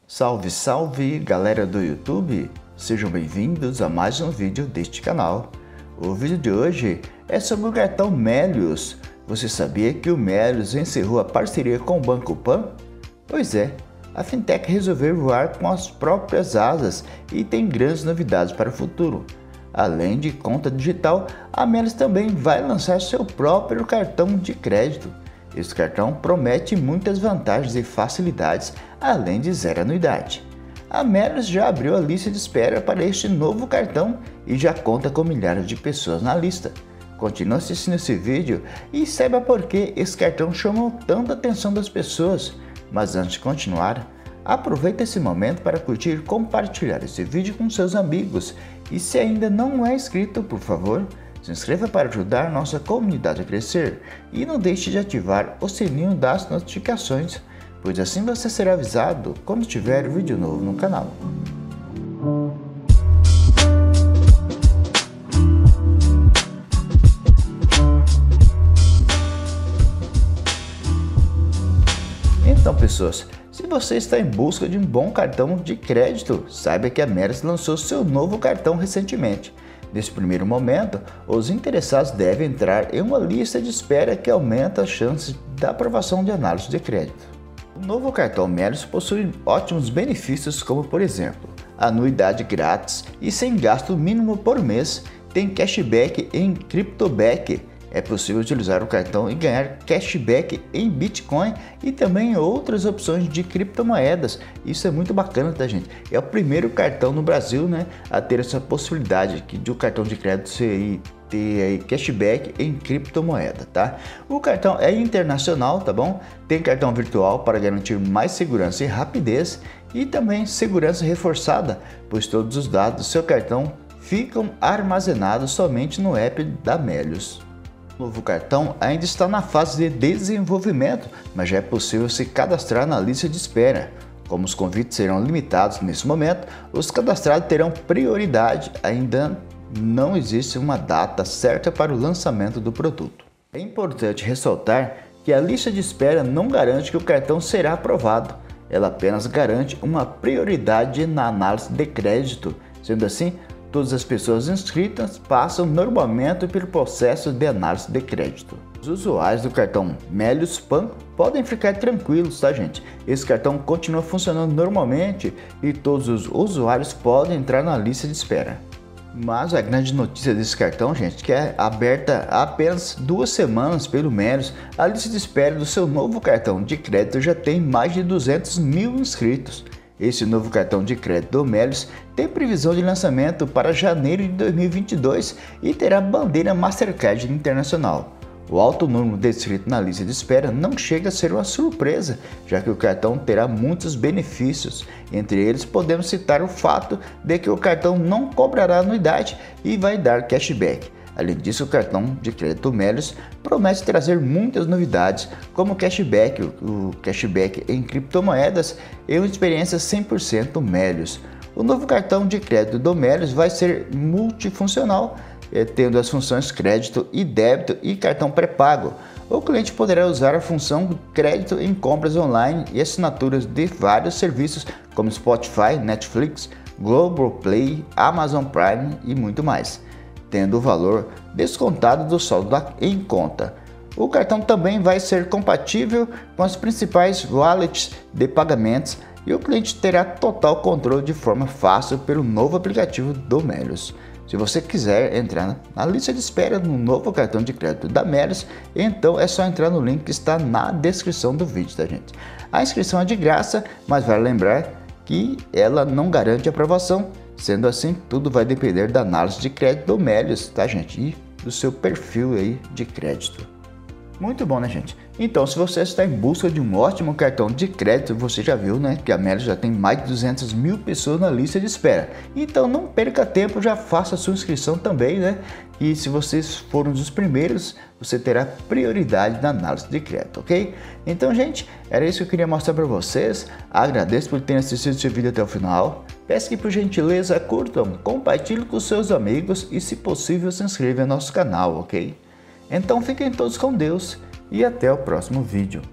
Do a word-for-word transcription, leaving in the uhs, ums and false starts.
Salve, salve, galera do YouTube! Sejam bem-vindos a mais um vídeo deste canal. O vídeo de hoje é sobre o cartão Melius. Você sabia que o Melius encerrou a parceria com o Banco Pan? Pois é, a fintech resolveu voar com as próprias asas e tem grandes novidades para o futuro. Além de conta digital, a Melius também vai lançar seu próprio cartão de crédito. Esse cartão promete muitas vantagens e facilidades, além de zero anuidade. A Melius já abriu a lista de espera para este novo cartão e já conta com milhares de pessoas na lista. Continue assistindo esse vídeo e saiba por que esse cartão chamou tanta atenção das pessoas. Mas antes de continuar, aproveita esse momento para curtir e compartilhar esse vídeo com seus amigos. E se ainda não é inscrito, por favor, se inscreva para ajudar nossa comunidade a crescer e não deixe de ativar o sininho das notificações, pois assim você será avisado quando tiver vídeo novo no canal. Então, pessoas, se você está em busca de um bom cartão de crédito, saiba que a Melius lançou seu novo cartão recentemente. Nesse primeiro momento, os interessados devem entrar em uma lista de espera que aumenta as chances da aprovação de análise de crédito. O novo cartão Melius possui ótimos benefícios como, por exemplo, anuidade grátis e sem gasto mínimo por mês, tem cashback em CryptoBack. É possível utilizar o cartão e ganhar cashback em Bitcoin e também outras opções de criptomoedas. Isso é muito bacana, tá, gente? É o primeiro cartão no Brasil, né, a ter essa possibilidade de o cartão de crédito ser, ter aí cashback em criptomoeda, tá? O cartão é internacional, tá bom? Tem cartão virtual para garantir mais segurança e rapidez e também segurança reforçada, pois todos os dados do seu cartão ficam armazenados somente no app da Melius. O novo cartão ainda está na fase de desenvolvimento, mas já é possível se cadastrar na lista de espera. Como os convites serão limitados nesse momento, os cadastrados terão prioridade. Ainda não existe uma data certa para o lançamento do produto. É importante ressaltar que a lista de espera não garante que o cartão será aprovado. Ela apenas garante uma prioridade na análise de crédito. Sendo assim, todas as pessoas inscritas passam normalmente pelo processo de análise de crédito. Os usuários do cartão Melius Pan podem ficar tranquilos, tá, gente? Esse cartão continua funcionando normalmente e todos os usuários podem entrar na lista de espera. Mas a grande notícia desse cartão, gente, que é aberta há apenas duas semanas pelo Melius, a lista de espera do seu novo cartão de crédito já tem mais de duzentos mil inscritos. Esse novo cartão de crédito do Melius tem previsão de lançamento para janeiro de dois mil e vinte e dois e terá bandeira Mastercard Internacional. O alto número descrito na lista de espera não chega a ser uma surpresa, já que o cartão terá muitos benefícios. Entre eles, podemos citar o fato de que o cartão não cobrará anuidade e vai dar cashback. Além disso, o cartão de crédito Melius promete trazer muitas novidades, como cashback, o cashback em criptomoedas e uma experiência cem por cento Melius. O novo cartão de crédito do Melius vai ser multifuncional, tendo as funções crédito e débito e cartão pré-pago. O cliente poderá usar a função crédito em compras online e assinaturas de vários serviços como Spotify, Netflix, Globoplay, Amazon Prime e muito mais, tendo o valor descontado do saldo em conta. O cartão também vai ser compatível com as principais wallets de pagamentos e o cliente terá total controle de forma fácil pelo novo aplicativo do Melius. Se você quiser entrar na lista de espera no novo cartão de crédito da Melius, então é só entrar no link que está na descrição do vídeo, tá, gente? A inscrição é de graça, mas vale lembrar que ela não garante aprovação. Sendo assim, tudo vai depender da análise de crédito do Melius, tá, gente? E do seu perfil aí de crédito. Muito bom, né, gente? Então, se você está em busca de um ótimo cartão de crédito, você já viu, né, que a Melius já tem mais de duzentas mil pessoas na lista de espera. Então, não perca tempo, já faça a sua inscrição também, né? E se vocês forem um dos primeiros, você terá prioridade na análise de crédito, ok? Então, gente, era isso que eu queria mostrar para vocês. Agradeço por terem assistido esse vídeo até o final. Peço que, por gentileza, curtam, compartilhem com seus amigos e, se possível, se inscrevam no nosso canal, ok? Então, fiquem todos com Deus e até o próximo vídeo.